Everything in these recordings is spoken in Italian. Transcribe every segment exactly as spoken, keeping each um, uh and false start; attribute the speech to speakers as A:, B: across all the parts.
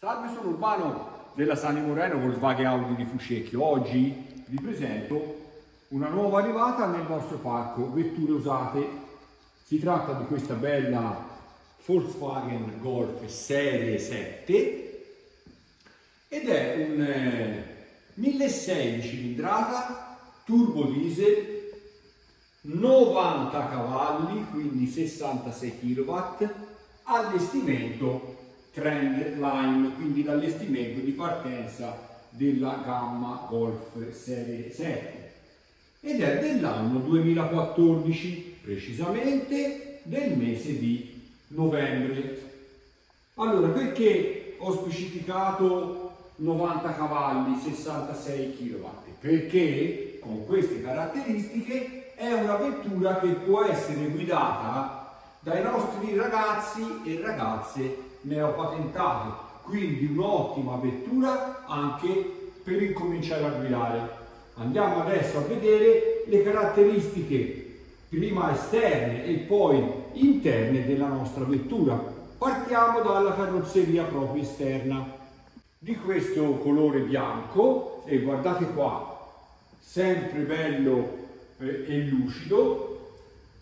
A: Salve, sono Urbano della Sani Moreno Volkswagen Audi di Fucecchio. Oggi vi presento una nuova arrivata nel nostro parco vetture usate. Si tratta di questa bella Volkswagen Golf Serie sette ed è un eh, milleseicento di cilindrata turbo diesel, novanta cavalli, quindi sessantasei chilowatt, allestimento Trendline, quindi l'allestimento di partenza della gamma Golf Serie sette, ed è dell'anno duemilaquattordici, precisamente del mese di novembre. Allora, perché ho specificato novanta cavalli, sessantasei chilowatt? Perché con queste caratteristiche è una vettura che può essere guidata dai nostri ragazzi e ragazze neopatentati, quindi un'ottima vettura anche per incominciare a guidare. Andiamo adesso a vedere le caratteristiche prima esterne e poi interne della nostra vettura. Partiamo dalla carrozzeria proprio esterna, di questo colore bianco, e guardate qua, sempre bello eh, e lucido.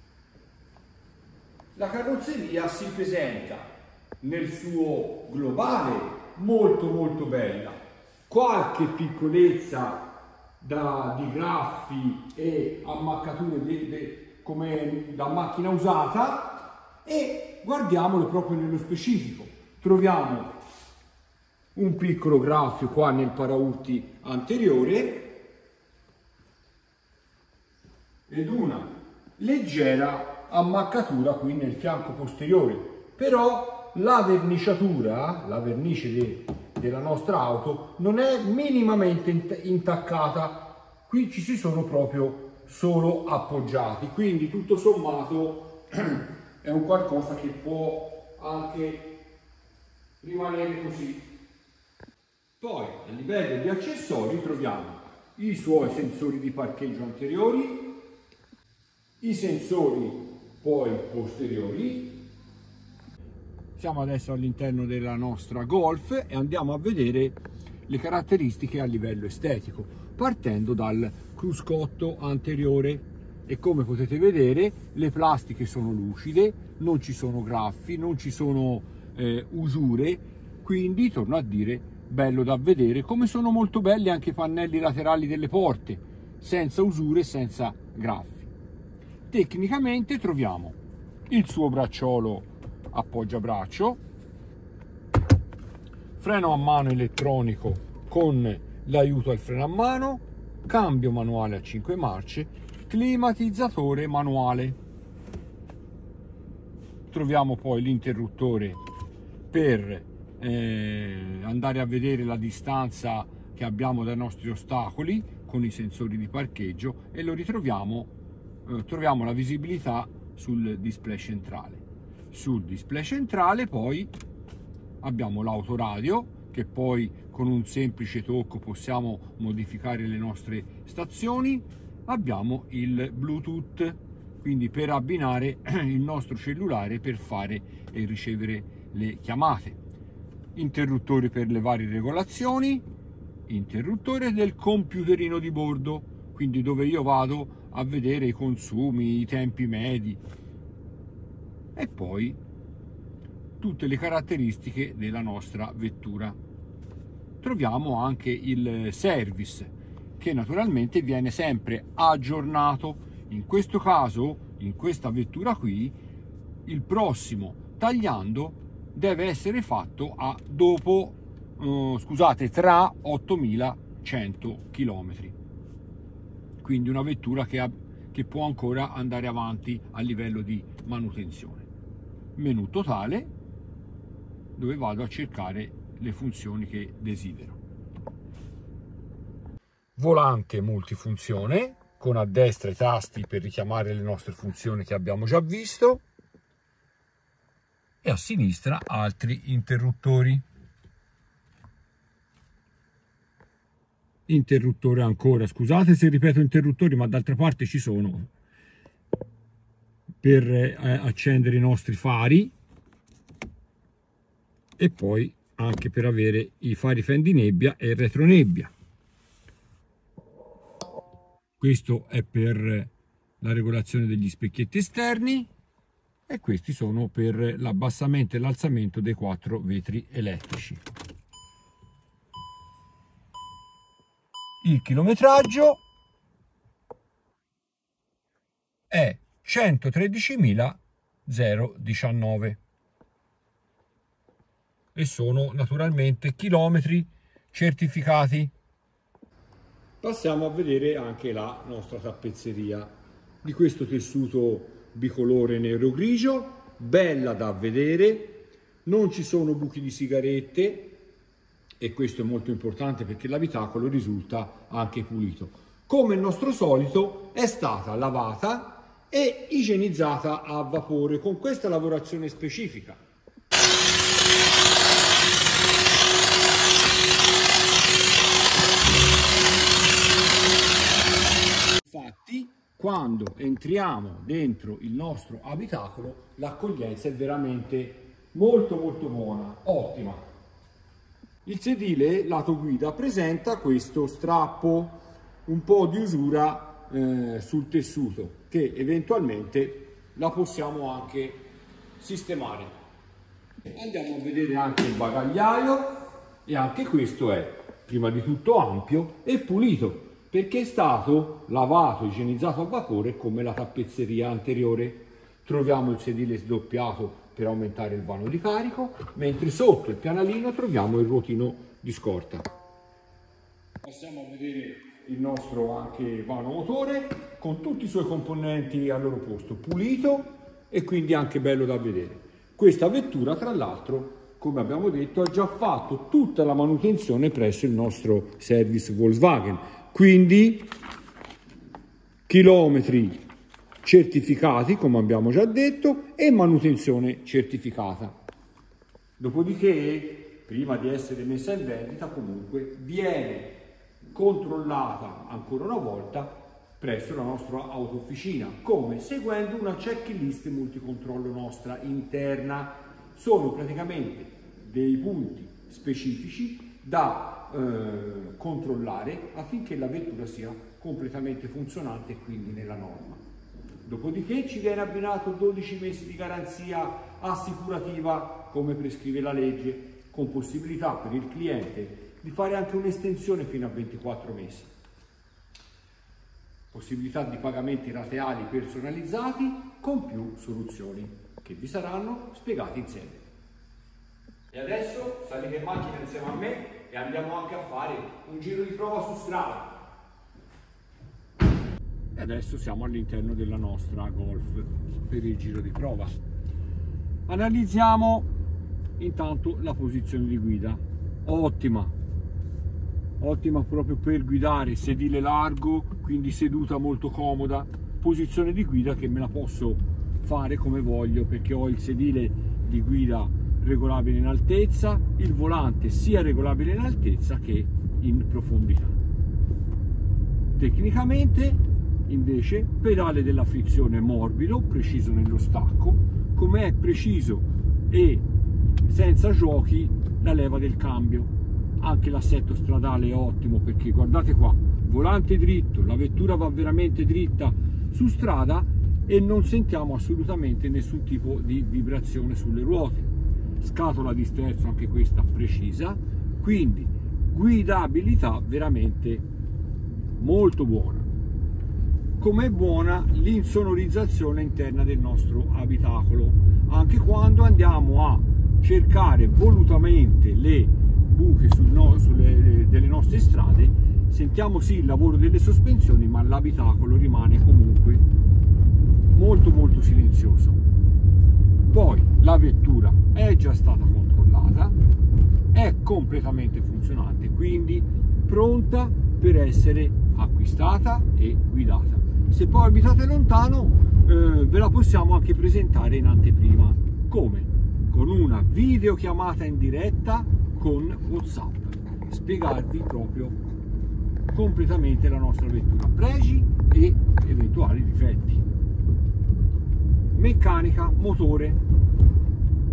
A: La carrozzeria si presenta nel suo globale molto molto bella, qualche piccolezza da, di graffi e ammaccature de, de, come da macchina usata, e guardiamolo proprio nello specifico. Troviamo un piccolo graffio qua nel paraurti anteriore ed una leggera ammaccatura qui nel fianco posteriore, però la verniciatura, la vernice de, della nostra auto non è minimamente intaccata, qui ci si sono proprio solo appoggiati, quindi tutto sommato è un qualcosa che può anche rimanere così. Poi a livello di accessori troviamo i suoi sensori di parcheggio anteriori, i sensori poi posteriori. Siamo adesso all'interno della nostra Golf e andiamo a vedere le caratteristiche a livello estetico, partendo dal cruscotto anteriore. E come potete vedere le plastiche sono lucide, non ci sono graffi, non ci sono eh, usure, quindi torno a dire bello da vedere, come sono molto belli anche i pannelli laterali delle porte, senza usure, senza graffi. Tecnicamente troviamo il suo bracciolo appoggiabraccio, freno a mano elettronico con l'aiuto al freno a mano, cambio manuale a cinque marce, climatizzatore manuale. Troviamo poi l'interruttore per eh, andare a vedere la distanza che abbiamo dai nostri ostacoli con i sensori di parcheggio, e lo ritroviamo, eh, troviamo la visibilità sul display centrale. Sul display centrale poi abbiamo l'autoradio, che poi con un semplice tocco possiamo modificare le nostre stazioni. Abbiamo il Bluetooth, quindi per abbinare il nostro cellulare per fare e ricevere le chiamate. Interruttori per le varie regolazioni, interruttore del computerino di bordo, quindi dove io vado a vedere i consumi, i tempi medi, e poi tutte le caratteristiche della nostra vettura. Troviamo anche il service, che naturalmente viene sempre aggiornato. In questo caso, in questa vettura qui, il prossimo tagliando deve essere fatto a dopo eh, scusate tra ottomilacento chilometri, quindi una vettura che, ha, che può ancora andare avanti a livello di manutenzione. Menu totale, dove vado a cercare le funzioni che desidero. Volante multifunzione con a destra i tasti per richiamare le nostre funzioni che abbiamo già visto, e a sinistra altri interruttori. Interruttore ancora, scusate se ripeto interruttori, ma d'altra parte ci sono per eh, accendere i nostri fari, e poi anche per avere i fari fendinebbia e il retronebbia. Questo è per la regolazione degli specchietti esterni e questi sono per l'abbassamento e l'alzamento dei quattro vetri elettrici. Il chilometraggio è centotredicimila diciannove e sono naturalmente chilometri certificati. Passiamo a vedere anche la nostra tappezzeria di questo tessuto bicolore nero grigio, bella da vedere, non ci sono buchi di sigarette e questo è molto importante perché l'abitacolo risulta anche pulito. Come il nostro solito è stata lavata e igienizzata a vapore con questa lavorazione specifica. Infatti, quando entriamo dentro il nostro abitacolo, l'accoglienza è veramente molto molto buona, ottima. Il sedile lato guida presenta questo strappo, un po' di usura Eh, sul tessuto che eventualmente la possiamo anche sistemare. Andiamo a vedere anche il bagagliaio e anche questo è prima di tutto ampio e pulito perché è stato lavato, igienizzato a vapore come la tappezzeria anteriore. Troviamo il sedile sdoppiato per aumentare il vano di carico, mentre sotto il pianalino troviamo il ruotino di scorta. Passiamo a vedere il nostro anche vano motore con tutti i suoi componenti al loro posto, pulito e quindi anche bello da vedere. Questa vettura tra l'altro, come abbiamo detto, ha già fatto tutta la manutenzione presso il nostro service Volkswagen, quindi chilometri certificati come abbiamo già detto e manutenzione certificata. Dopodiché, prima di essere messa in vendita, comunque viene controllata ancora una volta presso la nostra autofficina, come? Seguendo una checklist multicontrollo nostra interna. Sono praticamente dei punti specifici da eh, controllare affinché la vettura sia completamente funzionante e quindi nella norma. Dopodiché ci viene abbinato dodici mesi di garanzia assicurativa come prescrive la legge, con possibilità per il cliente di fare anche un'estensione fino a ventiquattro mesi. Possibilità di pagamenti rateali personalizzati con più soluzioni che vi saranno spiegate insieme. E adesso salite in macchina insieme a me e andiamo anche a fare un giro di prova su strada. E adesso siamo all'interno della nostra Golf per il giro di prova. Analizziamo intanto la posizione di guida. Ottima. Ottima proprio per guidare, sedile largo, quindi seduta molto comoda, posizione di guida che me la posso fare come voglio perché ho il sedile di guida regolabile in altezza, il volante sia regolabile in altezza che in profondità. Tecnicamente invece pedale della frizione morbido, preciso nello stacco, come è preciso e senza giochi la leva del cambio. Anche l'assetto stradale è ottimo perché guardate qua, volante dritto, la vettura va veramente dritta su strada e non sentiamo assolutamente nessun tipo di vibrazione sulle ruote. Scatola di sterzo anche questa precisa, quindi guidabilità veramente molto buona. Com'è buona l'insonorizzazione interna del nostro abitacolo, anche quando andiamo a cercare volutamente le buche sul no, sulle delle nostre strade, sentiamo sì il lavoro delle sospensioni, ma l'abitacolo rimane comunque molto molto silenzioso. Poi la vettura è già stata controllata, è completamente funzionante, quindi pronta per essere acquistata e guidata. Se poi abitate lontano eh, ve la possiamo anche presentare in anteprima. Come? Con una videochiamata in diretta con WhatsApp, spiegarvi proprio completamente la nostra vettura, pregi e eventuali difetti. Meccanica, motore,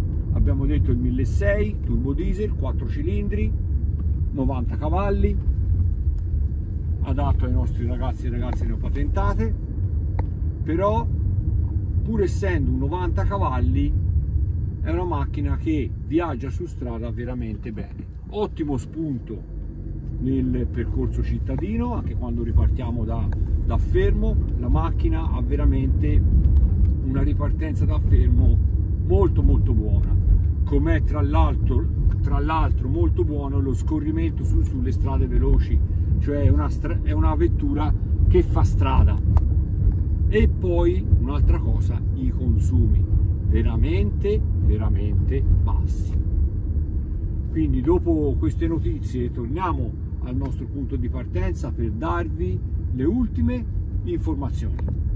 A: abbiamo detto il milleseicento, turbo diesel, quattro cilindri, novanta cavalli, adatto ai nostri ragazzi e ragazze neopatentate, però pur essendo un novanta cavalli è una macchina che viaggia su strada veramente bene. Ottimo spunto nel percorso cittadino, anche quando ripartiamo da, da fermo, la macchina ha veramente una ripartenza da fermo molto molto buona, com'è tra l'altro tra l'altro molto buono lo scorrimento su, sulle strade veloci, cioè è una, è una vettura che fa strada. E poi un'altra cosa, i consumi veramente veramente bassi. Quindi dopo queste notizie torniamo al nostro punto di partenza per darvi le ultime informazioni.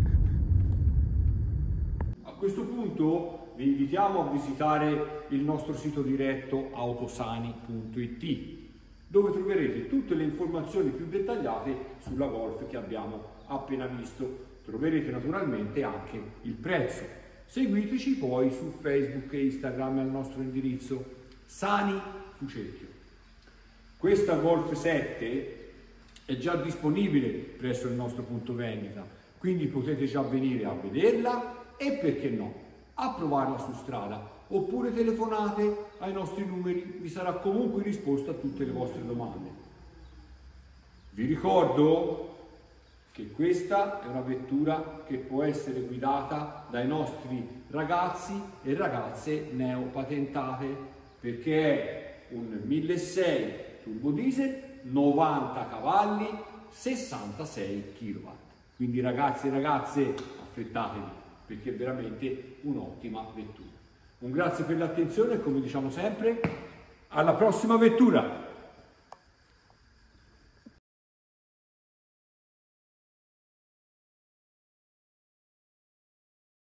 A: A questo punto vi invitiamo a visitare il nostro sito diretto autosani punto it, dove troverete tutte le informazioni più dettagliate sulla Golf che abbiamo appena visto. Troverete naturalmente anche il prezzo. Seguiteci poi su Facebook e Instagram al nostro indirizzo Sani Fucecchio. Questa Golf sette è già disponibile presso il nostro punto vendita, quindi potete già venire a vederla e, perché no, a provarla su strada, oppure telefonate ai nostri numeri, vi sarà comunque risposta a tutte le vostre domande. Vi ricordo che questa è una vettura che può essere guidata dai nostri ragazzi e ragazze neopatentate, perché è un milleseicento turbo diesel, novanta cavalli, sessantasei chilowatt. Quindi ragazzi e ragazze, affrettatevi, perché è veramente un'ottima vettura. Un grazie per l'attenzione e, come diciamo sempre, alla prossima vettura!